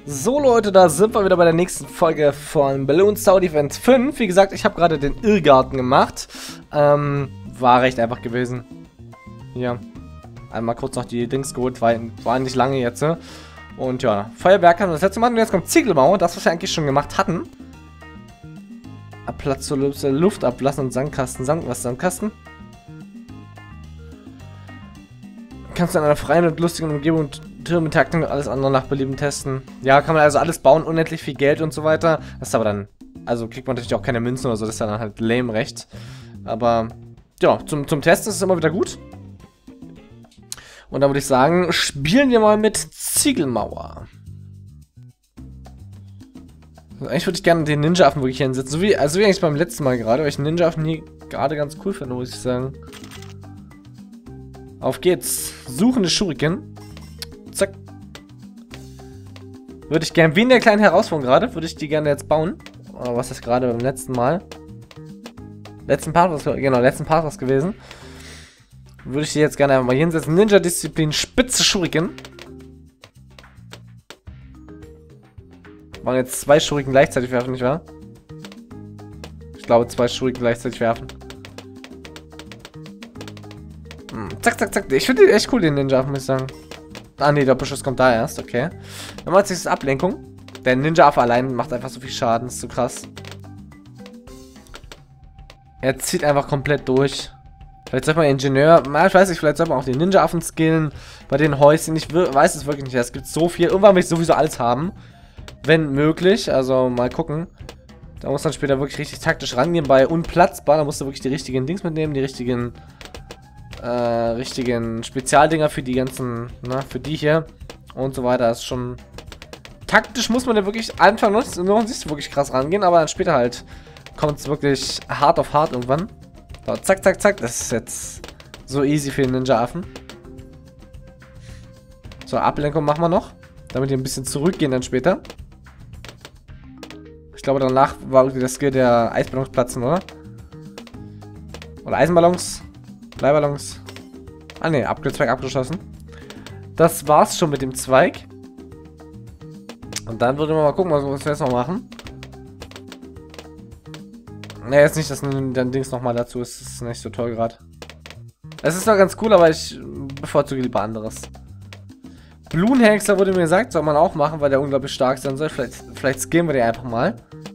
So Leute, da sind wir wieder bei der nächsten Folge von Bloons Tower Defense 5. Wie gesagt, ich habe gerade den Irrgarten gemacht. War recht einfach gewesen. Hier. Einmal kurz noch die Dings geholt, war nicht lange jetzt. Und ja, Feuerwerk haben wir das letzte Mal. Und jetzt kommt Ziegelmauer, das was wir eigentlich schon gemacht hatten. Platz zur Luft ablassen und Sandkasten. Sandkasten? Kannst du in einer freien und lustigen Umgebung Türme, Takten und alles andere nach Belieben testen. Ja, kann man also alles bauen, unendlich viel Geld und so weiter. Das ist aber dann, also kriegt man natürlich auch keine Münzen oder so, das ist dann halt lame recht. Aber, ja, zum Testen ist es immer wieder gut. Und dann würde ich sagen, spielen wir mal mit Ziegelmauer. Also eigentlich würde ich gerne den Ninja-Affen wirklich hinsetzen. So wie eigentlich beim letzten Mal gerade, weil ich den Ninja-Affen hier gerade ganz cool finde, muss ich sagen. Auf geht's. Suchende Schuriken. Zack. Würde ich gerne, wie in der kleinen Herausforderung gerade, würde ich die gerne jetzt bauen. Oder was ist gerade beim letzten Mal? Letzten Part was gewesen. Würde ich die jetzt gerne einfach mal hinsetzen. Ninja-Disziplin, spitze Schuriken. Wollen jetzt 2 Schuriken gleichzeitig werfen, nicht wahr? Ich glaube, 2 Schuriken gleichzeitig werfen. Zack, zack, zack. Ich finde die echt cool, den Ninja, muss ich sagen. Ah, nee, der Doppelschuss kommt da erst, okay. Dann macht sich das Ablenkung. Der Ninja-Affe allein macht einfach so viel Schaden, ist so krass. Er zieht einfach komplett durch. Vielleicht sollte man Ingenieur, ich weiß nicht, vielleicht sollte man auch den Ninja-Affen skillen. Bei den Häuschen, ich weiß es wirklich nicht. Es gibt so viel. Irgendwann will ich sowieso alles haben. Wenn möglich, also mal gucken. Da muss man später wirklich richtig taktisch rangehen. Bei unplatzbar, da musst du wirklich die richtigen Dings mitnehmen, die richtigen Spezialdinger für die ganzen, für die hier und so weiter. Das ist schon taktisch, muss man da wirklich Anfang noch nicht so wirklich krass rangehen, aber dann später halt kommt es wirklich hart auf hart irgendwann. So, zack, zack, zack. Das ist jetzt so easy für den Ninja-Affen. So, Ablenkung machen wir noch, damit die ein bisschen zurückgehen dann später. Ich glaube, danach war irgendwie der Skill der Eisballons platzen, oder? Oder Eisenballons. Bleiballons. Ah ne, Upgrade-Zweig abgeschlossen. Das war's schon mit dem Zweig. Und dann würde man mal gucken, was wir jetzt noch machen. Ne, jetzt nicht, dass ein Dings nochmal dazu ist. Das ist nicht so toll gerade. Es ist noch ganz cool, aber ich bevorzuge lieber anderes. Bloonhexer wurde mir gesagt, soll man auch machen, weil der unglaublich stark sein soll. Vielleicht skillen wir den einfach mal.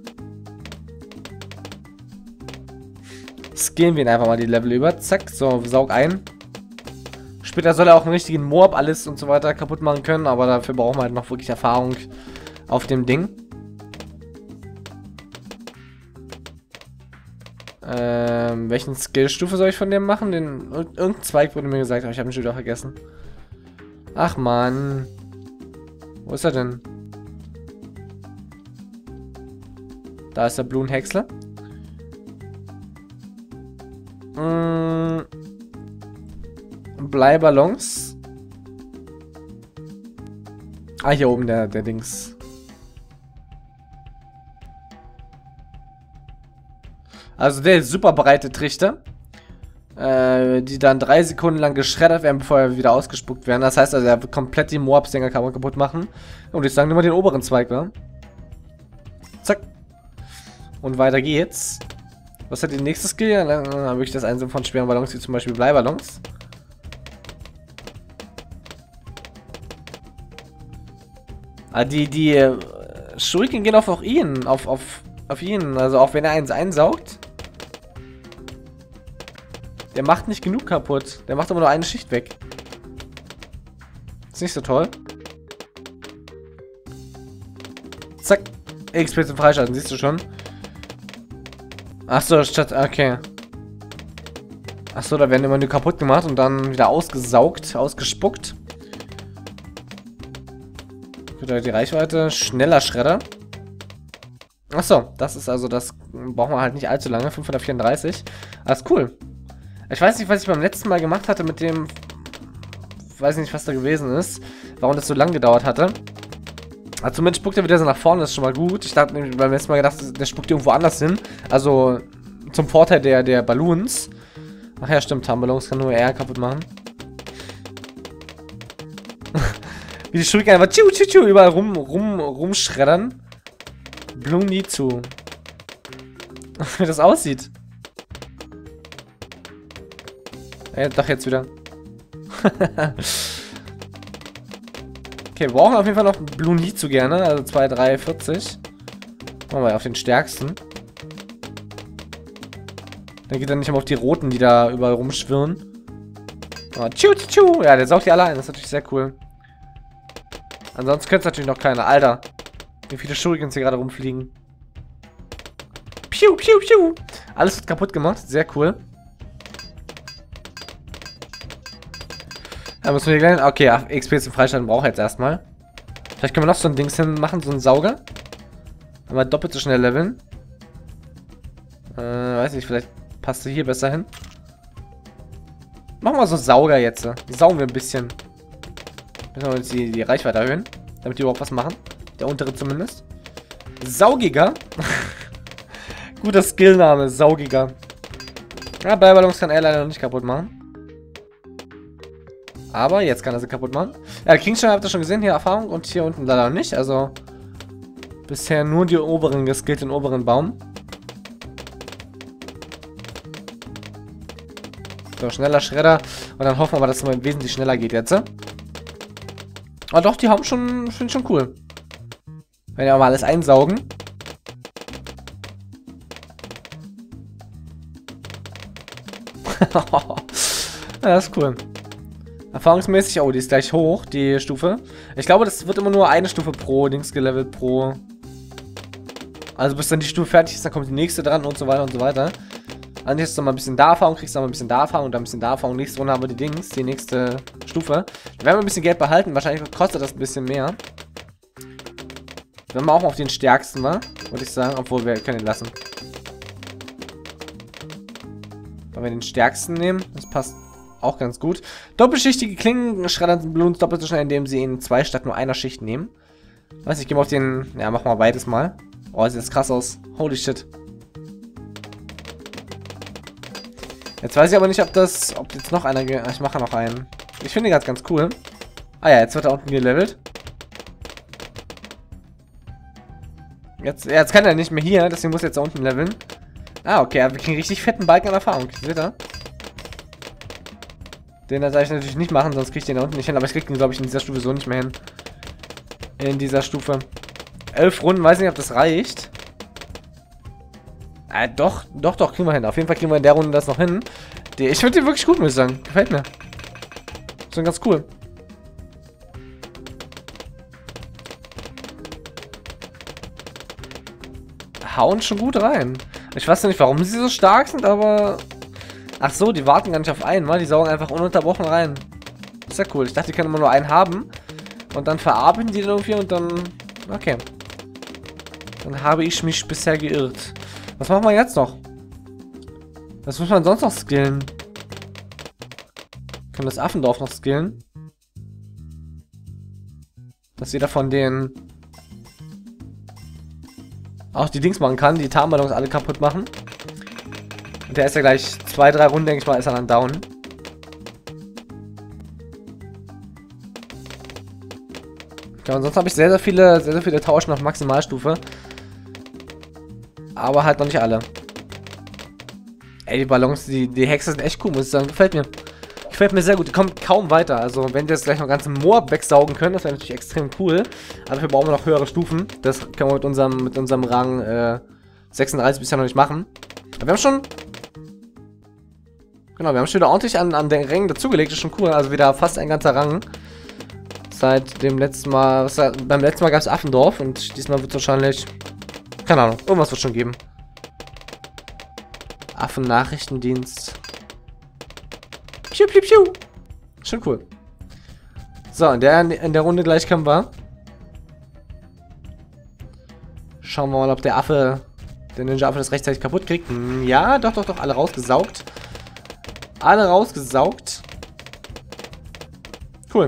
Skillen wir ihn einfach mal die Level über. Zack, so, saug ein. Später soll er auch einen richtigen Moab alles und so weiter kaputt machen können, aber dafür brauchen wir halt noch wirklich Erfahrung auf dem Ding. Welchen Skillstufe soll ich von dem machen? Irgendein Zweig wurde mir gesagt, aber ich habe ihn schon wieder vergessen. Ach man. Wo ist er denn? Da ist der Bloonhexler. Bleiballons. Ah, hier oben der Dings. Also der super breite Trichter. Die dann 3 Sekunden lang geschreddert werden, bevor er wieder ausgespuckt werden. Das heißt also, er wird komplett die Moab-Sänger kaputt machen. Und ich sage nur mal den oberen Zweig, ne? Zack. Und weiter geht's. Was hat die nächste Skill? Dann habe ich das Einsammeln von schweren Ballons, wie zum Beispiel Bleiballons. Die Schuriken gehen auf ihn, auf ihn. Also auch wenn er eins einsaugt. Der macht nicht genug kaputt. Der macht aber nur eine Schicht weg. Ist nicht so toll. Zack. XP zum Freischalten, siehst du schon. Achso, okay. Achso, da werden immer nur kaputt gemacht und dann wieder ausgesaugt, ausgespuckt. Wieder die Reichweite. Schneller Schredder. Achso, das ist also, das brauchen wir halt nicht allzu lange. 534. Das ist cool. Ich weiß nicht, was ich beim letzten Mal gemacht hatte mit dem. Weiß nicht, was da gewesen ist. Warum das so lang gedauert hatte. Also zumindest spuckt er wieder so nach vorne, das ist schon mal gut. Ich dachte nämlich beim letzten Mal gedacht, der spuckt irgendwo anders hin. Also zum Vorteil der Balloons. Ach ja, stimmt, Ballons kann nur er kaputt machen. Wie die Shuriken einfach tschu, tschu, tschu, überall rumschreddern. Blunitsu. Wie das aussieht. Ja, doch, jetzt wieder. Okay, wir brauchen auf jeden Fall noch Blunitsu gerne. Also 2, 3, 40. Machen wir auf den stärksten. Dann geht er nicht immer auf die roten, die da überall rumschwirren. Oh, tschu, tschu. Ja, der saugt die alle ein. Das ist natürlich sehr cool. Ansonsten könnte es natürlich noch keiner. Alter, wie viele Shurikens hier gerade rumfliegen. Piu, piu, piu. Alles wird kaputt gemacht. Sehr cool. Da müssen wir gleich... Okay, XP zum Freischalten brauche ich jetzt erstmal. Vielleicht können wir noch so ein Dings hinmachen, so einen Sauger. Aber doppelt so schnell leveln. Weiß nicht, vielleicht passt du hier besser hin. Machen wir so Sauger jetzt. Saugen wir ein bisschen. Müssen wir jetzt die Reichweite erhöhen, damit die überhaupt was machen. Der untere zumindest. Saugiger. Guter Skillname, Saugiger. Ja, Ballballons kann er leider noch nicht kaputt machen. Aber jetzt kann er sie kaputt machen. Ja, Kingstone habt ihr schon gesehen, hier Erfahrung und hier unten leider noch nicht. Also bisher nur die oberen geskillt, den oberen Baum. So, schneller Schredder. Und dann hoffen wir mal, dass es mal wesentlich schneller geht jetzt. Aber doch, die haben schon, finde ich schon cool. Wenn wir mal alles einsaugen. Ja, das ist cool. Erfahrungsmäßig, oh, die ist gleich hoch, die Stufe. Ich glaube, das wird immer nur eine Stufe pro Dings gelevelt, pro... Also bis dann die Stufe fertig ist, dann kommt die nächste dran und so weiter und so weiter. Dann hast du noch mal ein bisschen da Erfahrung, kriegst du noch mal ein bisschen da Erfahrung und dann ein bisschen da Erfahrung. Nächste Runde haben wir die Dings, die nächste Stufe. Da werden wir ein bisschen Geld behalten, wahrscheinlich kostet das ein bisschen mehr. Wenn wir auch mal auf den stärksten war, würde ich sagen, obwohl wir können ihn lassen. Wenn wir den stärksten nehmen, das passt auch ganz gut. Doppelschichtige Klingen schreddern Bloons doppelt so schnell, indem sie in 2 statt nur einer Schicht nehmen. Weiß ich gehe mal auf den... Ja, machen wir beides mal. Oh, sieht das krass aus. Holy shit. Jetzt weiß ich aber nicht, ob jetzt noch einer... Ich mache noch einen. Ich finde den ganz cool. Ah ja, jetzt wird er unten gelevelt. Jetzt kann er nicht mehr hier, deswegen muss er jetzt da unten leveln. Ah, okay, wir kriegen richtig fetten Balken an Erfahrung. Seht ihr? Den darf ich natürlich nicht machen, sonst kriege ich den da unten nicht hin. Aber ich kriege den, glaube ich, in dieser Stufe so nicht mehr hin. In dieser Stufe. 11 Runden, weiß nicht, ob das reicht. Doch, kriegen wir hin. Auf jeden Fall kriegen wir in der Runde das noch hin. Ich finde den wirklich gut, muss ich sagen. Gefällt mir. So ganz cool. Hauen schon gut rein. Ich weiß nicht, warum sie so stark sind, aber... Ach so, die warten gar nicht auf einen, weil die saugen einfach ununterbrochen rein. Ist ja cool. Ich dachte, die können immer nur einen haben. Und dann verarbeiten die den irgendwie und dann... Okay. Dann habe ich mich bisher geirrt. Was machen wir jetzt noch? Was muss man sonst noch skillen? Können das Affendorf noch skillen? Dass jeder von denen... auch die Dings machen kann, die Tarnballons alle kaputt machen. Und der ist ja gleich 2, 3 Runden, denke ich mal, ist er dann down. Ja, ansonsten habe ich sehr, sehr viele Tauschen auf Maximalstufe. Aber halt noch nicht alle. Ey, die Ballons, die Hexe sind echt cool, muss ich sagen. Gefällt mir. Gefällt mir sehr gut. Die kommen kaum weiter. Also, wenn die jetzt gleich noch ganze Moab wegsaugen können, das wäre natürlich extrem cool. Aber dafür brauchen wir noch höhere Stufen. Das können wir mit unserem Rang 36 bisher noch nicht machen. Aber wir haben schon... Genau, wir haben schon wieder ordentlich an den Rängen dazugelegt. Das ist schon cool. Also wieder fast ein ganzer Rang. Seit dem letzten Mal... beim letzten Mal gab es Affendorf. Und diesmal wird es wahrscheinlich... Keine Ahnung. Irgendwas wird schon geben. Affen-Nachrichtendienst. Piu, piu, piu. Schon cool. So, in der Runde gleich können wir. Schauen wir mal, ob der Ninja-Affe das rechtzeitig kaputt kriegt. Ja, doch, alle rausgesaugt. Alle rausgesaugt. Cool.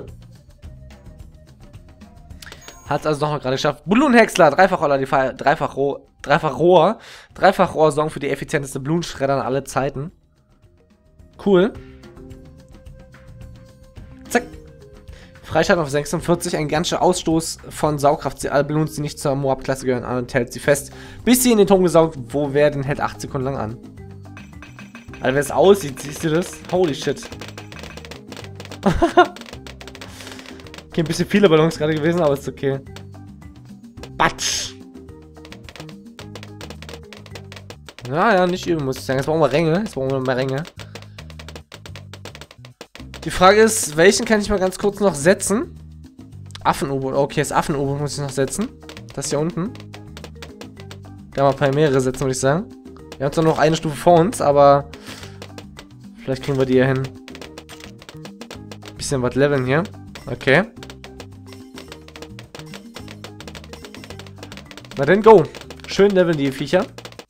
Hat es also noch gerade geschafft. Balloon-Häcksler, Dreifachroller, Dreifachrohr sorgen für die effizienteste Balloon-Schredder aller Zeiten. Cool. Zack. Freischalten auf 46, ein ganzer Ausstoß von Saugkraft. Sie alle Balloons, die nicht zur Moab-Klasse gehören, an und hält sie fest, bis sie in den Turm gesaugt, wo werden, hält 8 Sekunden lang an. Alter, wie es aussieht, siehst du das? Holy shit. Okay, ein bisschen viele Ballons gerade gewesen, aber ist okay. Batsch! Ja, nicht üben, muss ich sagen. Jetzt brauchen wir Ränge. Jetzt brauchen wir mehr Ränge. Die Frage ist, welchen kann ich mal ganz kurz noch setzen? Affen-U-Boot. Okay, das Affen-U-Boot muss ich noch setzen. Das hier unten. Da mal ein paar mehrere setzen, würde ich sagen. Wir haben zwar noch eine Stufe vor uns, aber vielleicht kriegen wir die ja hin. Bisschen was leveln hier. Okay. Na dann, go. Schön leveln die Viecher.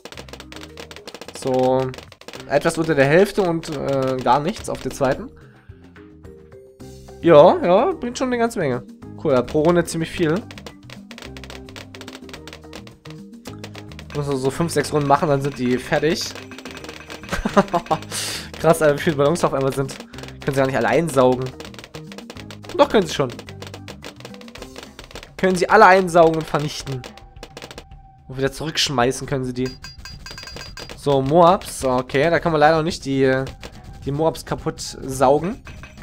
So, etwas unter der Hälfte und gar nichts auf der zweiten. Ja, bringt schon eine ganze Menge. Cool, ja, pro Runde ziemlich viel. Muss so 5, 6 Runden machen, dann sind die fertig. Krass, wie viele Ballons auf einmal sind. Können sie gar nicht alle einsaugen. Doch, können sie schon. Können sie alle einsaugen und vernichten. Und wieder zurückschmeißen können sie die. So, Moabs. Okay, da kann man leider noch nicht die Moabs kaputt saugen.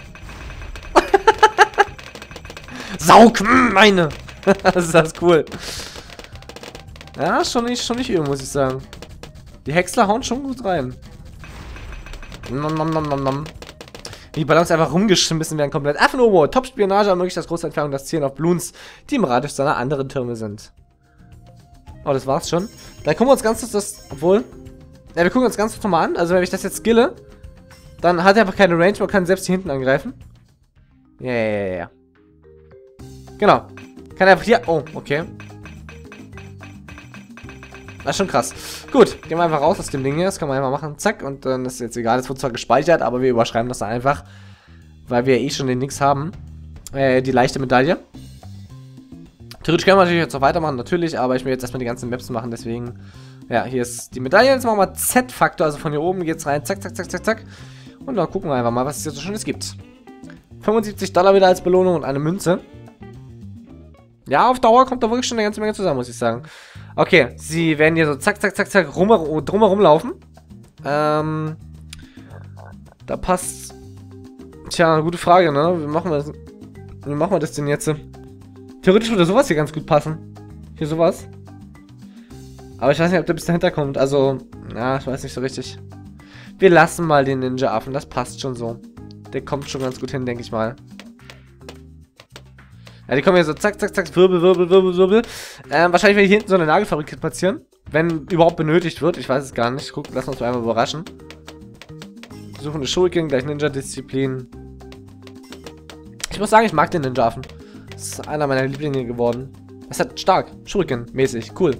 Saug! Meine! Das ist das cool. Ja, schon nicht übel, muss ich sagen. Die Häcksler hauen schon gut rein. Nom, nom, nom, nom, nom. Die Ballons einfach rumgeschmissen werden komplett. Affen-U-Boot. Top-Spionage ermöglicht das große Entfernung das Zielen auf Balloons, die im Radius seiner anderen Türme sind. Oh, das war's schon. Dann gucken wir uns ganz kurz das... Obwohl... Ja, wir gucken uns ganz kurz nochmal an. Also, wenn ich das jetzt skille, dann hat er einfach keine Range. Man kann selbst hier hinten angreifen. Ja. Genau. Kann er einfach hier... Oh, okay. Das ist schon krass. Gut, gehen wir einfach raus aus dem Ding hier. Das kann man einfach machen. Zack. Und dann ist jetzt egal. Das wird zwar gespeichert, aber wir überschreiben das dann einfach. Weil wir eh schon den Nix haben. Die leichte Medaille. Theoretisch können wir natürlich jetzt noch weitermachen, natürlich. Aber ich will jetzt erstmal die ganzen Maps machen, deswegen... Ja, hier ist die Medaille. Jetzt machen wir Z-Faktor. Also von hier oben geht's rein. Zack, zack, zack, zack, zack. Und dann gucken wir einfach mal, was es hier so Schönes gibt. $75 wieder als Belohnung und eine Münze. Ja, auf Dauer kommt da wirklich schon eine ganze Menge zusammen, muss ich sagen. Okay, sie werden hier so zack, zack, zack, zack drumherum laufen. Da passt... Tja, gute Frage, ne? Wie machen wir das denn jetzt? Theoretisch würde sowas hier ganz gut passen. Hier sowas. Aber ich weiß nicht, ob der bis dahinter kommt. Also, ja, ich weiß nicht so richtig. Wir lassen mal den Ninja-Affen. Das passt schon so. Der kommt schon ganz gut hin, denke ich mal. Ja, die kommen hier so zack, zack, zack, Wirbel, Wirbel, Wirbel, Wirbel. Wahrscheinlich werde ich hier hinten so eine Nagelfabrik platzieren. Wenn überhaupt benötigt wird. Ich weiß es gar nicht. Guck, lassen wir uns mal einmal überraschen. Suchen eine Shuriken, gleich Ninja-Disziplin. Ich muss sagen, ich mag den Ninja-Affen. Das ist einer meiner Lieblinge geworden. Das ist halt stark. Shuriken-mäßig. Cool.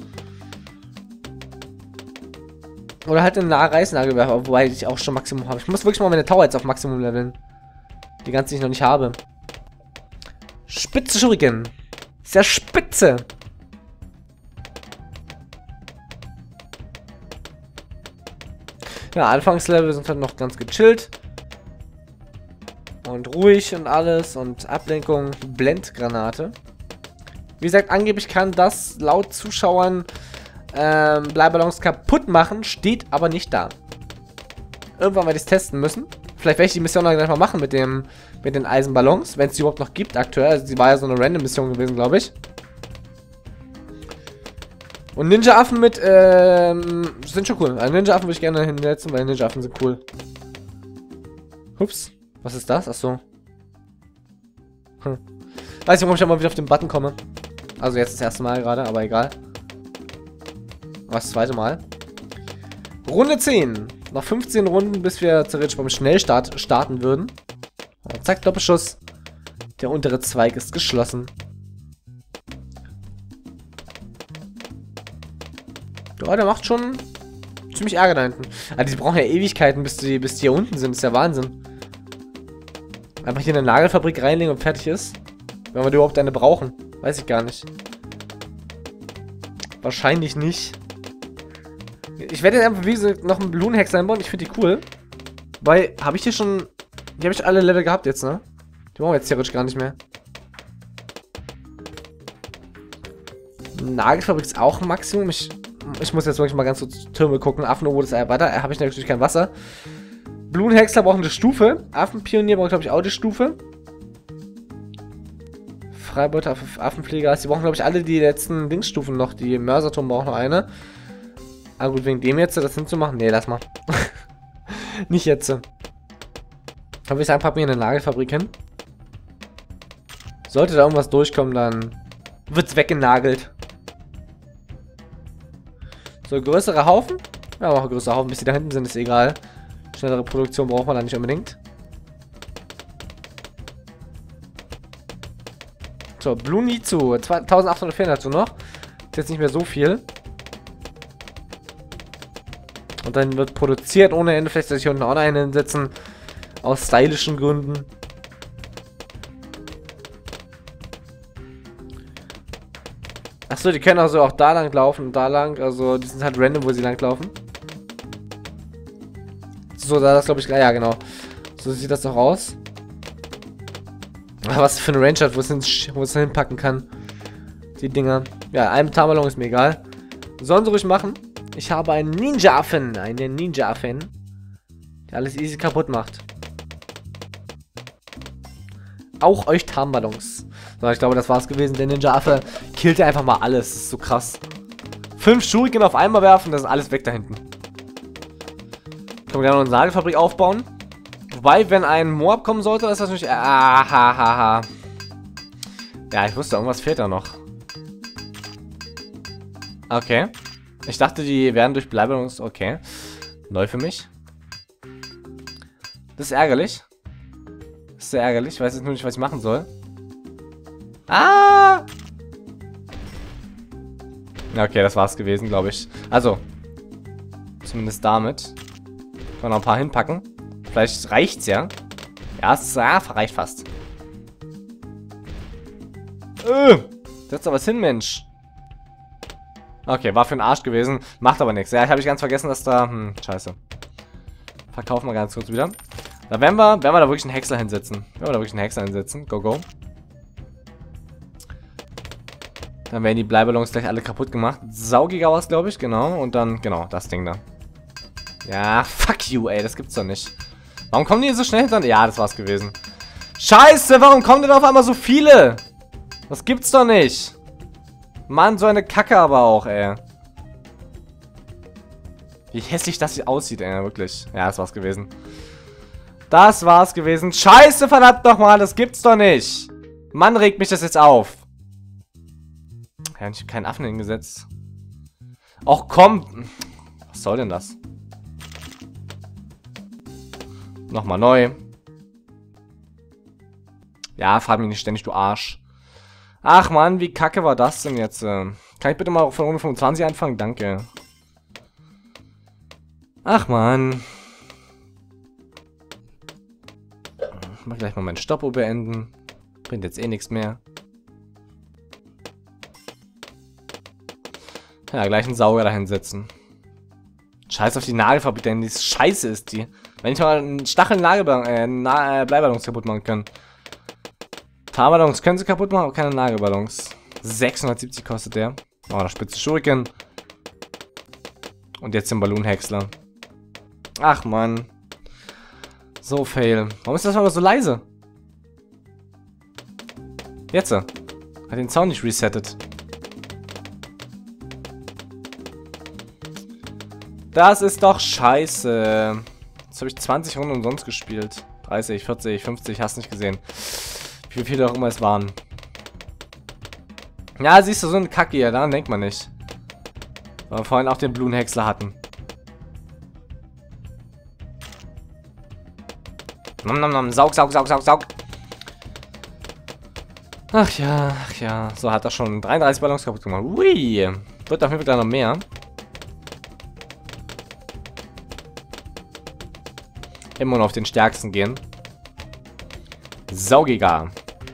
Oder halt einen Reißnagelwerfer, wobei ich auch schon Maximum habe. Ich muss wirklich mal meine Tower jetzt auf Maximum leveln. Die ganze, die ich noch nicht habe. Spitze Shuriken. Sehr spitze. Ja, Anfangslevel sind halt noch ganz gechillt. Und ruhig und alles. Und Ablenkung, Blendgranate. Wie gesagt, angeblich kann das laut Zuschauern Bleiballons kaputt machen, steht aber nicht da. Irgendwann werde ich es testen müssen. Vielleicht werde ich die Mission dann gleich mal machen mit den Eisenballons, wenn es die überhaupt noch gibt aktuell. Also die war ja so eine Random-Mission gewesen, glaube ich. Und Ninja-Affen mit, sind schon cool. Also Ninja-Affen würde ich gerne hinsetzen, weil Ninja-Affen sind cool. Ups, was ist das? Achso. Weiß nicht, warum ich da mal wieder auf den Button komme. Also jetzt das erste Mal gerade, aber egal. Das zweite Mal. Runde 10. Noch 15 Runden, bis wir theoretisch beim Schnellstart starten würden. Und zack, Doppelschuss. Der untere Zweig ist geschlossen. Ja, der macht schon ziemlich Ärger da hinten. Also die brauchen ja Ewigkeiten, bis die hier unten sind. Das ist ja Wahnsinn. Einfach hier in eine Nagelfabrik reinlegen und fertig ist. Wenn wir überhaupt eine brauchen. Weiß ich gar nicht. Wahrscheinlich nicht. Ich werde jetzt einfach, wie gesagt, noch einen Ballonhex einbauen. Ich finde die cool. Weil, habe ich hier schon... Die habe ich alle Level gehabt jetzt, ne? Die brauchen wir jetzt theoretisch gar nicht mehr. Nagelfabrik ist auch ein Maximum. Ich muss jetzt wirklich mal ganz kurz Türme gucken. Affenobot ist weiter. Habe ich natürlich kein Wasser. Blumenhäcksler braucht eine Stufe. Affenpionier braucht, glaube ich, auch die Stufe. Freibeuter, Affenpfleger. Die brauchen, glaube ich, alle die letzten Dingsstufen noch. Die Mörserturm braucht noch eine. Aber gut, wegen dem jetzt das hinzumachen. Nee, lass mal. Nicht jetzt. Aber ich sagen, packen wir eine Nagelfabrik hin. Sollte da irgendwas durchkommen, dann wird's weggenagelt. So, größere Haufen? Ja, auch größere Haufen. Bis die da hinten sind, ist egal. Schnellere Produktion braucht man da nicht unbedingt. So, Blunizu. 2804 dazu noch. Ist jetzt nicht mehr so viel. Und dann wird produziert ohne Ende. Vielleicht soll ich hier unten auch noch einen hinsetzen. Aus stylischen Gründen. Achso, die können also auch da lang laufen und da lang. Also, die sind halt random, wo sie lang laufen. So, da das glaube ich. Ja, genau. So sieht das doch aus. Was für eine Range hat, wo es hinpacken kann. Die Dinger. Ja, ein Tarnballon ist mir egal. Sollen sie ruhig machen. Ich habe einen Ninja-Affen. Einen Ninja-Affen. Der alles easy kaputt macht. Auch euch Tarnballons. So, ich glaube, das war's gewesen. Der Ninja-Affe killt einfach mal alles. Das ist so krass. 5 Shuriken auf einmal werfen, das ist alles weg da hinten. Können wir da noch eine Nagelfabrik aufbauen? Wobei, wenn ein Moab kommen sollte, ist das natürlich... Ja, ich wusste, irgendwas fehlt da noch. Okay. Ich dachte, die werden durch Bleibelungs... Okay. Neu für mich. Das ist ärgerlich. Das ist sehr ärgerlich. Ich weiß jetzt nur nicht, was ich machen soll. Ah! Okay, das war's gewesen, glaube ich. Also. Zumindest damit. Kann man noch ein paar hinpacken. Vielleicht reicht's ja. Ja, es reicht fast. Setz da was hin, Mensch. Okay, war für den Arsch gewesen. Macht aber nichts. Ja, ich habe ganz vergessen, dass da... scheiße. Verkaufen wir ganz kurz wieder. Da werden wir da wirklich einen Häcksler hinsetzen. Go, go. Dann werden die Bleiballons gleich alle kaputt gemacht. Saugiger war es, glaube ich, genau. Und dann, genau, das Ding da. Ja, fuck you, ey, das gibt's doch nicht. Warum kommen die so schnell hinter? Ja, das war's gewesen. Scheiße, warum kommen denn auf einmal so viele? Das gibt's doch nicht. Mann, so eine Kacke aber auch, ey. Wie hässlich das hier aussieht, ey, wirklich. Ja, das war's gewesen. Das war's gewesen. Scheiße, verdammt nochmal, das gibt's doch nicht. Mann, regt mich das jetzt auf. Ja, ich hab keinen Affen hingesetzt. Och, komm. Was soll denn das? Nochmal neu. Ja, frag mich nicht ständig, du Arsch. Ach Mann, wie kacke war das denn jetzt? Kann ich bitte mal von Runde 25 anfangen? Danke. Ach Mann. Ich mach gleich mal meinen Stoppuhr beenden. Bringt jetzt eh nichts mehr. Ja, gleich einen Sauger da hinsetzen. Scheiß auf die Nagelfabrik, denn die Scheiße ist die. Wenn ich mal einen Stachel Bleiballons kaputt machen kann. Tarnballons können sie kaputt machen, aber keine Nagelballons. 670 kostet der. Oh, da spitze Schuriken. Und jetzt den Ballonhäcksler. Ach man. So fail. Warum ist das aber so leise? Jetzt. Hat den Sound nicht resettet. Das ist doch scheiße. Jetzt habe ich 20 Runden umsonst gespielt. 30, 40, 50, hast nicht gesehen. Wie viele auch immer es waren. Ja, siehst du, so eine Kacke hier, daran denkt man nicht. Weil wir vorhin auch den Blumenhäcksler hatten. Nom, nom, nom. Saug, saug, saug, saug, saug. Ach ja, ach ja. So, hat er schon 33 Ballons kaputt gemacht. Ui. Wird auf jeden Fall noch mehr. Immer nur auf den stärksten gehen. Saugiger.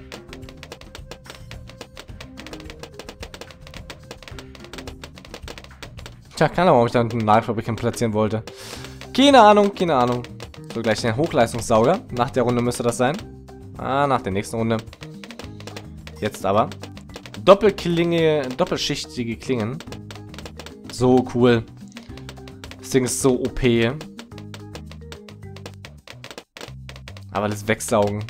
Tja, keine Ahnung, ob ich da eine Nagelfabrik platzieren wollte. Keine Ahnung, keine Ahnung. So, gleich den Hochleistungssauger. Nach der Runde müsste das sein. Ah, nach der nächsten Runde. Jetzt aber. Doppelklinge, doppelschichtige Klingen. So cool. Das Ding ist so OP. Aber das Wegsaugen.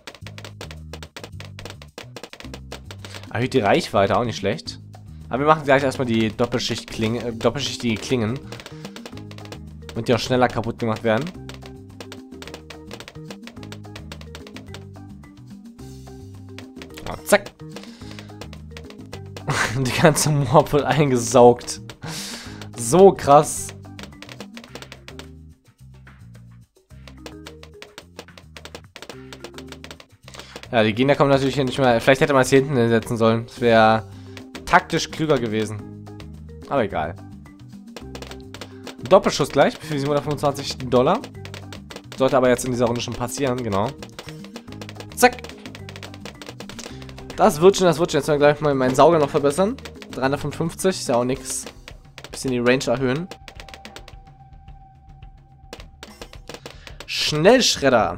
Erhöht die Reichweite, auch nicht schlecht. Aber wir machen gleich erstmal die doppelschichtige Klingen. Damit die auch schneller kaputt gemacht werden. Oh, zack. Die ganze Mob wird eingesaugt. So krass. Ja, die Gegner kommen natürlich hier nicht mehr. Vielleicht hätte man es hier hinten hinsetzen sollen. Das wäre taktisch klüger gewesen. Aber egal. Doppelschuss gleich für $725. Sollte aber jetzt in dieser Runde schon passieren, genau. Zack. Das wird schon, das wird schon. Jetzt mal gleich mal meinen Sauger noch verbessern. 355, ist ja auch nix. Bisschen die Range erhöhen. Schnellschredder.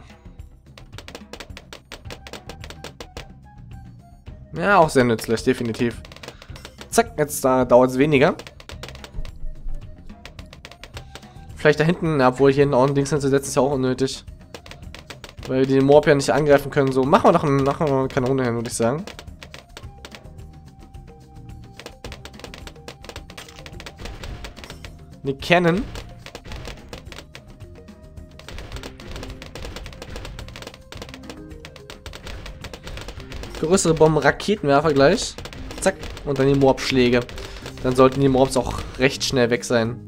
Ja, auch sehr nützlich, definitiv. Zack, jetzt dauert es weniger. Vielleicht da hinten, obwohl hier hinten auch ein Dings hinzusetzen, ist ja auch unnötig. Weil wir den Mob ja nicht angreifen können. So, machen wir noch eine Kanone hin, würde ich sagen. Eine Cannon. Größere Bomben, Raketenwerfer gleich. Zack. Und dann die Mob-Schläge. Dann sollten die Mobs auch recht schnell weg sein.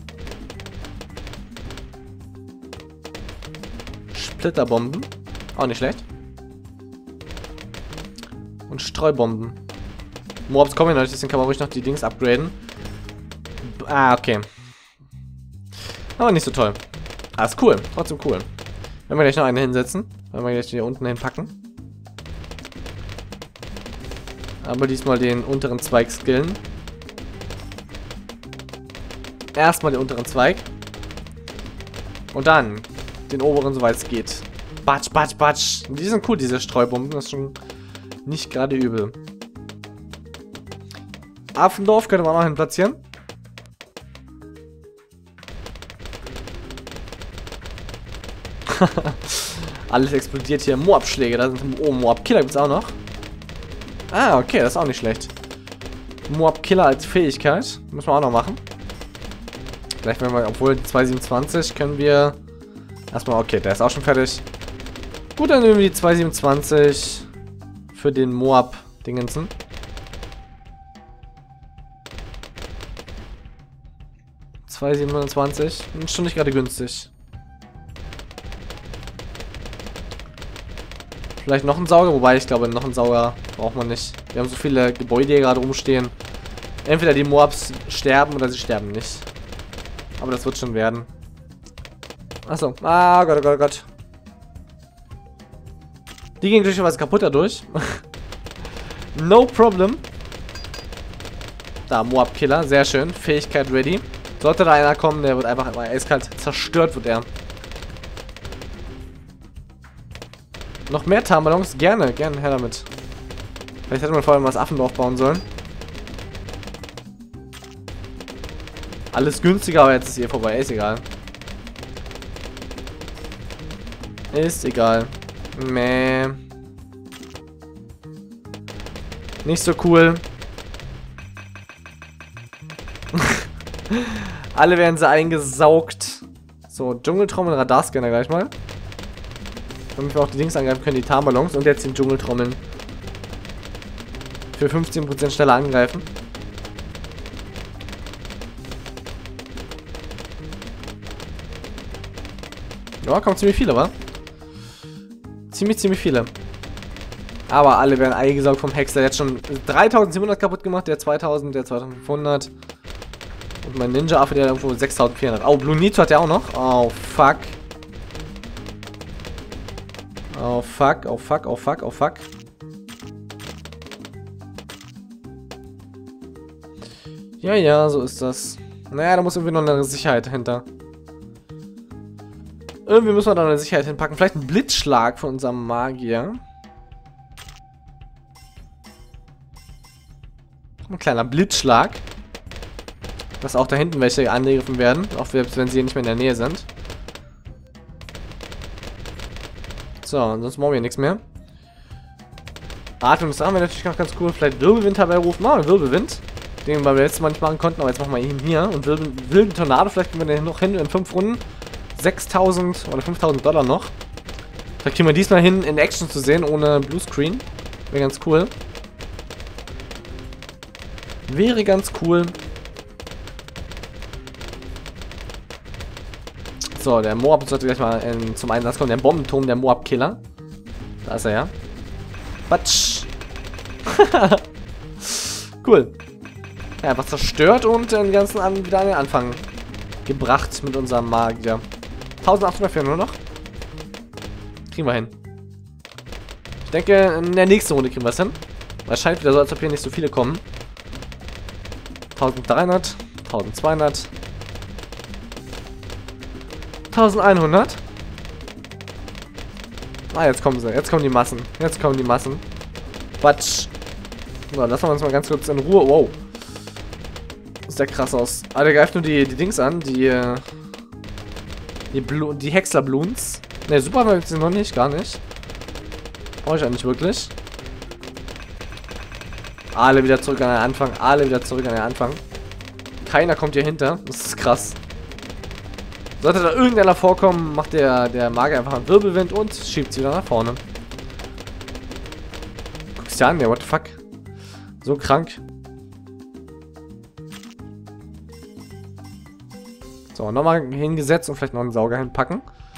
Splitterbomben. Auch nicht schlecht. Und Streubomben. Mobs kommen ja noch, deswegen kann man ruhig noch die Dings upgraden. Ah, okay. Aber nicht so toll. Ah, ist cool. Trotzdem cool. Wenn wir gleich noch eine hinsetzen. Wenn wir gleich hier unten hinpacken. Aber diesmal den unteren Zweig skillen. Erstmal den unteren Zweig. Und dann den oberen, soweit es geht. Batsch, batsch, batsch. Die sind cool, diese Streubomben. Das ist schon nicht gerade übel. Affendorf könnte man auch hin platzieren. Alles explodiert hier. Moab-Schläge. Da sind Moab-Killer gibt es auch noch. Ah, okay, das ist auch nicht schlecht. Moab-Killer als Fähigkeit. Müssen wir auch noch machen. Gleich, wenn wir, obwohl die 227 können wir erstmal, okay, der ist auch schon fertig. Gut, dann nehmen wir die 227 für den Moab-Dingensen. Ist schon nicht gerade günstig. Vielleicht noch ein Sauger, wobei ich glaube, noch ein Sauger braucht man nicht. Wir haben so viele Gebäude hier gerade rumstehen. Entweder die Moabs sterben oder sie sterben nicht. Aber das wird schon werden. Achso. Ah, Gott, oh Gott, oh Gott. Die ging durchaus kaputt dadurch. No problem. Da, Moab-Killer. Sehr schön. Fähigkeit ready. Sollte da einer kommen, der wird einfach immer eiskalt zerstört, wird er. Noch mehr Tarnballons? Gerne, gerne her damit. Vielleicht hätte man vorher mal das Affendorf bauen sollen. Alles günstiger, aber jetzt ist hier vorbei. Ist egal. Ist egal. Meh. Nicht so cool. Alle werden sie eingesaugt. So, Dschungeltrommel, Radarscanner gleich mal. Damit wir auch die Dings angreifen können, die Tarnballons. Und jetzt den Dschungeltrommeln. Für 15% schneller angreifen. Ja, kommen ziemlich viele, wa? Ziemlich viele. Aber alle werden eingesaugt vom Hexer. Der hat schon 3700 kaputt gemacht, der 2000, der 2500. Und mein Ninja-Affe, der hat irgendwo 6400. Oh, Blue Nito hat der auch noch. Oh, fuck. Oh, fuck, oh, fuck, oh, fuck, oh, fuck. Ja, ja, so ist das. Naja, da muss irgendwie noch eine Sicherheit hinter. Irgendwie müssen wir da eine Sicherheit hinpacken. Vielleicht einen Blitzschlag von unserem Magier. Ein kleiner Blitzschlag. Dass auch da hinten welche angegriffen werden. Auch selbst wenn sie hier nicht mehr in der Nähe sind. So, sonst brauchen wir nichts mehr. Atmungssachen wäre natürlich noch ganz cool. Vielleicht Wirbelwind herbeirufen. Machen wir Wirbelwind. Den wir letztes Mal nicht machen konnten, aber jetzt machen wir ihn hier. Und wilden Tornado, vielleicht kriegen wir den noch hin in 5 Runden. 6.000 oder 5.000 Dollar noch. Vielleicht kriegen wir diesmal hin, in Action zu sehen, ohne Bluescreen. Wäre ganz cool. Wäre ganz cool. So, der Moab sollte gleich mal zum Einsatz kommen. Der Bombenturm, der Moab-Killer. Da ist er ja. Batsch. Cool. Ja, einfach zerstört und den ganzen wieder an den Anfang gebracht mit unserem Magier. 1804 nur noch. Kriegen wir hin. Ich denke, in der nächsten Runde kriegen wir es hin. Weil es scheint wieder so, als ob hier nicht so viele kommen. 1300, 1200, 1100. Ah, jetzt kommen sie. Jetzt kommen die Massen. Jetzt kommen die Massen. Quatsch. So, lassen wir uns mal ganz kurz in Ruhe. Wow. Sieht ja krass aus. Ah, der greift nur die Dings an. Die Häcksler-Bloons. Ne, super war jetzt noch nicht. Gar nicht. Brauche ich eigentlich wirklich. Alle wieder zurück an den Anfang. Alle wieder zurück an den Anfang. Keiner kommt hier hinter. Das ist krass. Sollte da irgendeiner vorkommen, macht der Magier einfach einen Wirbelwind und schiebt sie wieder nach vorne. Guckst du an, der what the fuck? So krank. So, nochmal hingesetzt und vielleicht noch einen Sauger hinpacken.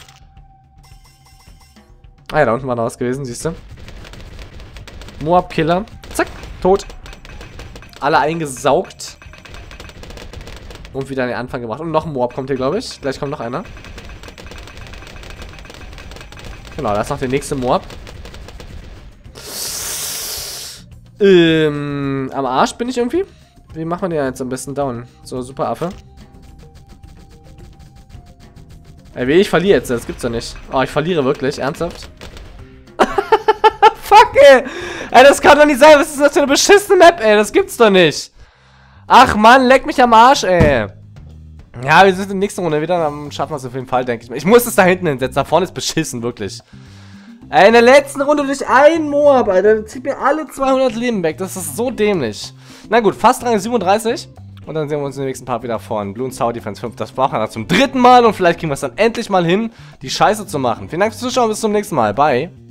Ah ja, da unten war noch was gewesen, siehst du. Moab-Killer. Zack, tot. Alle eingesaugt. Und wieder an den Anfang gebracht. Und noch ein Moab kommt hier, glaube ich. Gleich kommt noch einer. Genau, da ist noch der nächste Moab. Am Arsch bin ich irgendwie. Wie macht man den jetzt am besten down? So, super Affe. Ey, wie ich verliere jetzt. Das gibt's doch nicht. Oh, ich verliere wirklich. Ernsthaft? Fuck, ey. Ey, das kann doch nicht sein. Was ist das für eine beschissene Map, ey? Das gibt's doch nicht. Ach Mann, leck mich am Arsch, ey. Ja, wir sind in der nächsten Runde wieder, dann schaffen wir es auf jeden Fall, denke ich. Ich muss es da hinten hinsetzen, da vorne ist beschissen, wirklich. Ey, in der letzten Runde durch einen Moab, Alter, der zieht mir alle 200 Leben weg, das ist so dämlich. Na gut, fast Rang 37. Und dann sehen wir uns im nächsten Part wieder von Bloons Tower Defense 5. Das brauchen wir dann zum 3. Mal und vielleicht kriegen wir es dann endlich mal hin, die Scheiße zu machen. Vielen Dank fürs Zuschauen, bis zum nächsten Mal, bye.